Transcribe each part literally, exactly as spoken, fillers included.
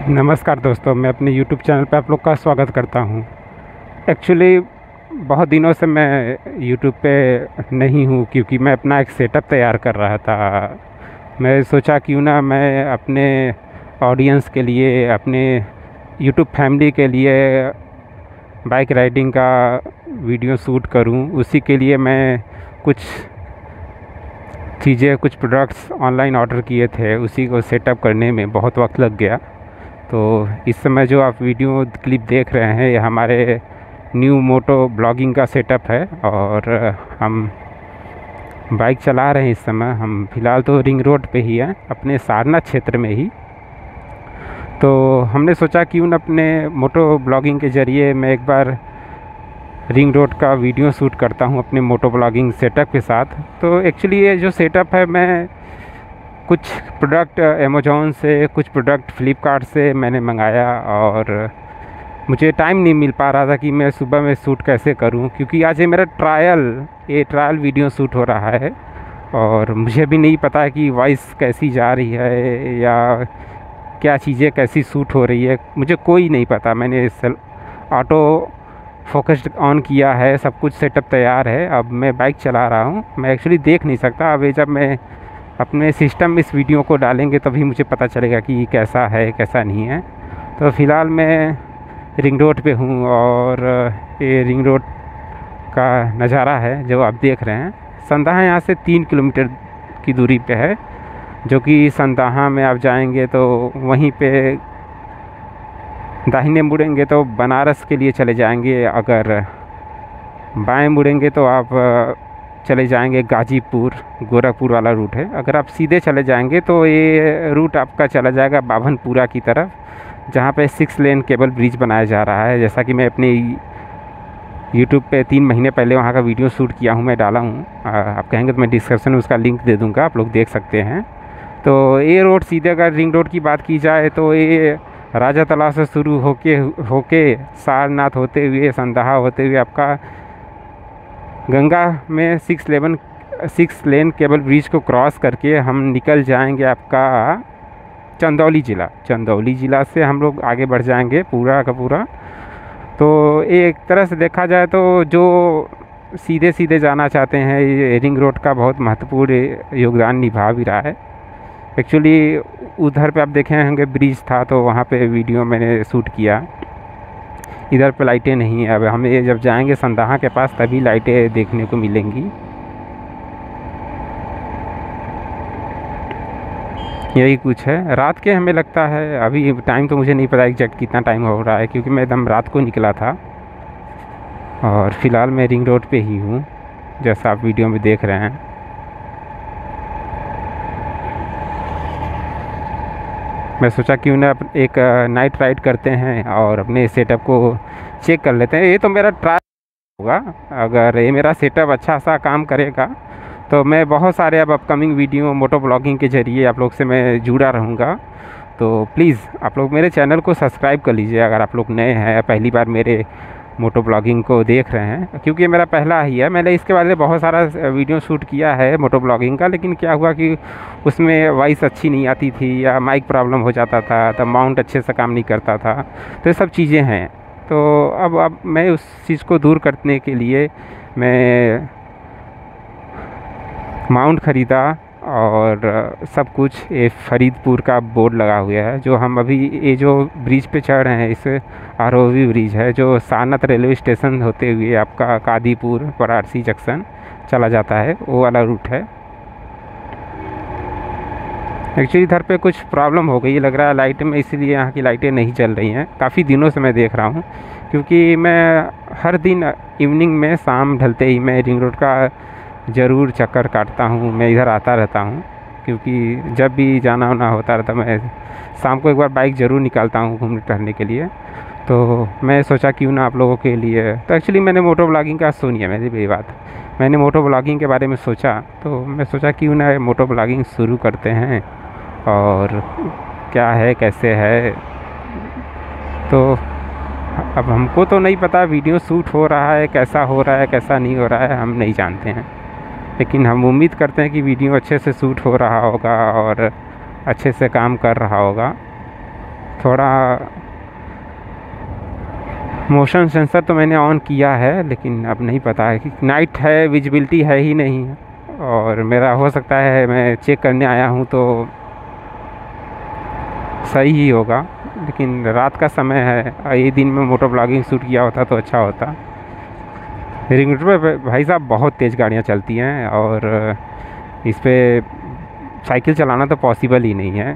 नमस्कार दोस्तों, मैं अपने यूट्यूब चैनल पे आप लोग का स्वागत करता हूँ। एक्चुअली बहुत दिनों से मैं यूट्यूब पे नहीं हूँ क्योंकि मैं अपना एक सेटअप तैयार कर रहा था। मैं सोचा क्यों ना मैं अपने ऑडियंस के लिए, अपने यूट्यूब फैमिली के लिए बाइक राइडिंग का वीडियो शूट करूँ। उसी के लिए मैं कुछ चीज़ें, कुछ प्रोडक्ट्स ऑनलाइन ऑर्डर किए थे। उसी को सेटअप करने में बहुत वक्त लग गया। तो इस समय जो आप वीडियो क्लिप देख रहे हैं, ये हमारे न्यू मोटो ब्लॉगिंग का सेटअप है और हम बाइक चला रहे हैं। इस समय हम फ़िलहाल तो रिंग रोड पे ही हैं, अपने सारनाथ क्षेत्र में ही। तो हमने सोचा क्यों न अपने मोटो ब्लॉगिंग के ज़रिए मैं एक बार रिंग रोड का वीडियो शूट करता हूँ अपने मोटो ब्लॉगिंग सेटअप के साथ। तो एक्चुअली ये जो सेटअप है, मैं कुछ प्रोडक्ट अमेज़ॉन से, कुछ प्रोडक्ट फ्लिपकार्ट से मैंने मंगाया और मुझे टाइम नहीं मिल पा रहा था कि मैं सुबह में शूट कैसे करूं, क्योंकि आज ये मेरा ट्रायल ये ट्रायल वीडियो शूट हो रहा है और मुझे भी नहीं पता है कि वॉइस कैसी जा रही है या क्या चीज़ें कैसी शूट हो रही है। मुझे कोई नहीं पता। मैंने ऑटो फोकस ऑन किया है, सब कुछ सेटअप तैयार है। अब मैं बाइक चला रहा हूँ, मैं एक्चुअली देख नहीं सकता। अब ये जब मैं अपने सिस्टम में इस वीडियो को डालेंगे तभी मुझे पता चलेगा कि कैसा है कैसा नहीं है। तो फ़िलहाल मैं रिंग रोड पे हूँ और ये रिंग रोड का नज़ारा है जो आप देख रहे हैं। संदाहा यहाँ से तीन किलोमीटर की दूरी पे है, जो कि संदाहा में आप जाएंगे तो वहीं पे दाहिने मुड़ेंगे तो बनारस के लिए चले जाएंगे, अगर बाएं मुड़ेंगे तो आप चले जाएंगे गाजीपुर, गोरखपुर वाला रूट है। अगर आप सीधे चले जाएंगे तो ये रूट आपका चला जाएगा बाभनपुरा की तरफ, जहाँ पे सिक्स लेन केबल ब्रिज बनाया जा रहा है। जैसा कि मैं अपने यूट्यूब पे तीन महीने पहले वहाँ का वीडियो शूट किया हूँ, मैं डाला हूँ। आप कहेंगे तो मैं डिस्क्रिप्शन में उसका लिंक दे दूँगा, आप लोग देख सकते हैं। तो ये रोड सीधे, अगर रिंग रोड की बात की जाए तो ये राजा तालाब से शुरू होके होके सारनाथ होते हुए, संदाहा होते हुए आपका गंगा में सिक्स लेवन सिक्स लेन केबल ब्रिज को क्रॉस करके हम निकल जाएंगे आपका चंदौली ज़िला। चंदौली ज़िला से हम लोग आगे बढ़ जाएंगे पूरा का पूरा। तो एक तरह से देखा जाए तो जो सीधे सीधे जाना चाहते हैं, ये रिंग रोड का बहुत महत्वपूर्ण योगदान निभा भी रहा है। एक्चुअली उधर पे आप देखे होंगे ब्रिज था, तो वहाँ पे वीडियो मैंने शूट किया। इधर पे लाइटें नहीं है। अब हम ये जब जाएंगे संदाहा के पास तभी लाइटें देखने को मिलेंगी। यही कुछ है। रात के हमें लगता है, अभी टाइम तो मुझे नहीं पता एग्जैक्ट कितना टाइम हो रहा है, क्योंकि मैं एकदम रात को निकला था और फ़िलहाल मैं रिंग रोड पे ही हूँ, जैसा आप वीडियो में देख रहे हैं। मैं सोचा क्यों ना एक नाइट राइड करते हैं और अपने सेटअप को चेक कर लेते हैं। ये तो मेरा ट्रायल होगा। अगर ये मेरा सेटअप अच्छा सा काम करेगा तो मैं बहुत सारे अब अपकमिंग वीडियो मोटो ब्लॉगिंग के ज़रिए आप लोग से मैं जुड़ा रहूँगा। तो प्लीज़ आप लोग मेरे चैनल को सब्सक्राइब कर लीजिए अगर आप लोग नए हैं, पहली बार मेरे मोटो ब्लॉगिंग को देख रहे हैं, क्योंकि मेरा पहला ही है। मैंने इसके बारे में बहुत सारा वीडियो शूट किया है मोटो ब्लॉगिंग का, लेकिन क्या हुआ कि उसमें वॉइस अच्छी नहीं आती थी या माइक प्रॉब्लम हो जाता था, तब माउंट अच्छे से काम नहीं करता था। तो ये सब चीज़ें हैं। तो अब अब मैं उस चीज़ को दूर करने के लिए मैं माउंट ख़रीदा और सब कुछ। ये फरीदपुर का बोर्ड लगा हुआ है। जो हम अभी ये जो ब्रिज पे चढ़ रहे हैं, इस आरोवी ब्रिज है, जो सारनाथ रेलवे स्टेशन होते हुए आपका कादीपुर वाराणसी जंक्शन चला जाता है, वो वाला रूट है। एक्चुअली इधर पे कुछ प्रॉब्लम हो गई लग रहा है लाइट में, इसीलिए यहाँ की लाइटें नहीं चल रही हैं। काफ़ी दिनों से मैं देख रहा हूँ, क्योंकि मैं हर दिन इवनिंग में, शाम ढलते ही मैं रिंग रोड का ज़रूर चक्कर काटता हूँ। मैं इधर आता रहता हूँ, क्योंकि जब भी जाना होना होता रहता, मैं शाम को एक बार बाइक ज़रूर निकालता हूँ घूमने टहलने के लिए। तो मैं सोचा क्यों ना आप लोगों के लिए, तो एक्चुअली मैंने मोटो ब्लॉगिंग का सुनिए मेरी भी बात, मैंने मोटो ब्लॉगिंग के बारे में सोचा, तो मैं सोचा क्यों ना मोटो ब्लॉगिंग शुरू करते हैं और क्या है कैसे है। तो अब हमको तो नहीं पता वीडियो शूट हो रहा है कैसा हो रहा है कैसा नहीं हो रहा है, हम नहीं जानते हैं, लेकिन हम उम्मीद करते हैं कि वीडियो अच्छे से शूट हो रहा होगा और अच्छे से काम कर रहा होगा। थोड़ा मोशन सेंसर तो मैंने ऑन किया है, लेकिन अब नहीं पता है कि नाइट है, विजिबिलिटी है ही नहीं है। और मेरा हो सकता है मैं चेक करने आया हूँ तो सही ही होगा, लेकिन रात का समय है, ये दिन में मोटो ब्लॉगिंग शूट किया होता तो अच्छा होता। रिंग रोड पे भाई साहब बहुत तेज़ गाड़ियाँ चलती हैं और इस पे साइकिल चलाना तो पॉसिबल ही नहीं है,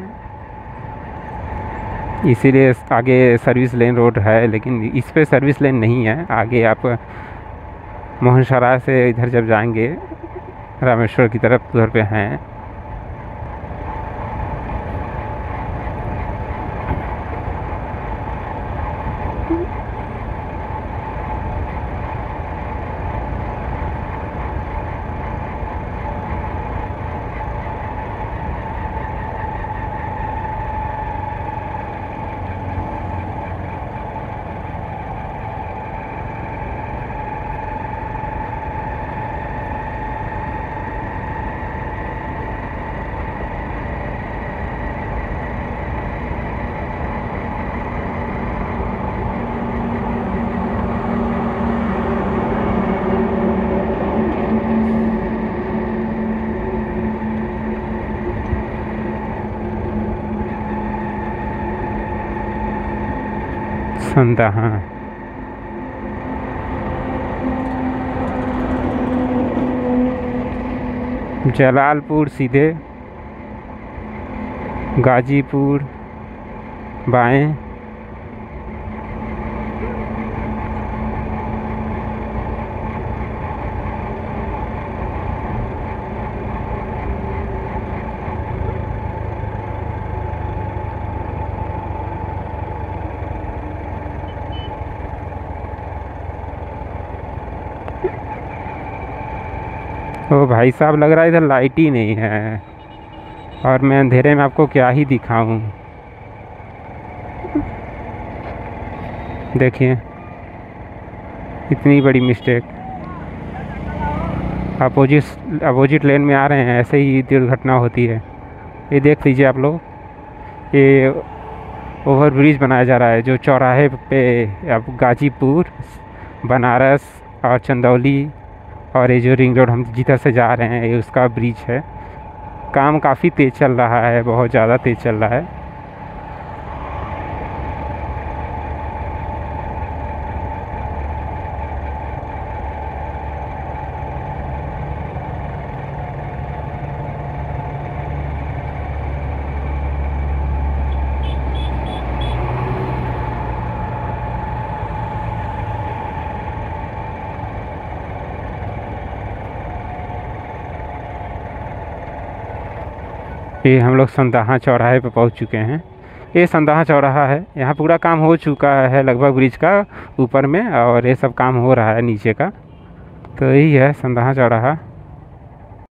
इसीलिए आगे सर्विस लेन रोड है, लेकिन इस पे सर्विस लेन नहीं है। आगे आप मोहनसराय से इधर जब जाएंगे रामेश्वर की तरफ, उधर पे हैं। संदहा जलालपुर सीधे, गाजीपुर बाएं, ओ भाई साहब लग रहा है इधर लाइट ही नहीं है, और मैं अंधेरे में आपको क्या ही दिखाऊं। देखिए इतनी बड़ी मिस्टेक, अपोजिट अपोजिट लेन में आ रहे हैं, ऐसे ही दुर्घटना होती है। ये देख लीजिए आप लोग, ये ओवर ब्रिज बनाया जा रहा है जो चौराहे पे अब गाजीपुर, बनारस और चंदौली, और ये जो रिंग रोड हम जिधर से जा रहे हैं ये उसका ब्रिज है। काम काफ़ी तेज़ चल रहा है, बहुत ज़्यादा तेज़ चल रहा है। ये हम लोग संदहा चौराहे पे पहुंच चुके हैं। ये संदहा चौराहा है, यहाँ पूरा काम हो चुका है लगभग ब्रिज का ऊपर में, और ये सब काम हो रहा है नीचे का। तो यही है संदहा चौराहा।